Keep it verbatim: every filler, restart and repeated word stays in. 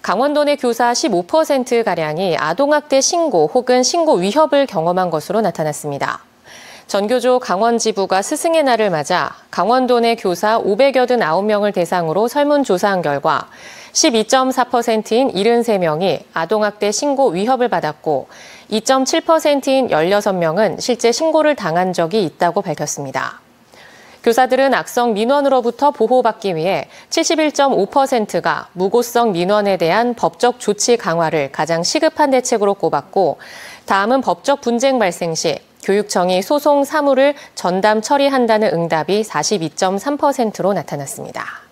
강원도 내 교사 십오 퍼센트가량이 아동학대 신고 혹은 신고 위협을 경험한 것으로 나타났습니다. 전교조 강원지부가 스승의 날을 맞아 강원도 내 교사 오백팔십구 명을 대상으로 설문조사한 결과 십이 점 사 퍼센트인 칠십삼 명이 아동학대 신고 위협을 받았고 이 점 칠 퍼센트인 십육 명은 실제 신고를 당한 적이 있다고 밝혔습니다. 교사들은 악성 민원으로부터 보호받기 위해 칠십일 점 오 퍼센트가 무고성 민원에 대한 법적 조치 강화를 가장 시급한 대책으로 꼽았고 다음은 법적 분쟁 발생 시 교육청이 소송 사무를 전담 처리한다는 응답이 사십이 점 삼 퍼센트로 나타났습니다.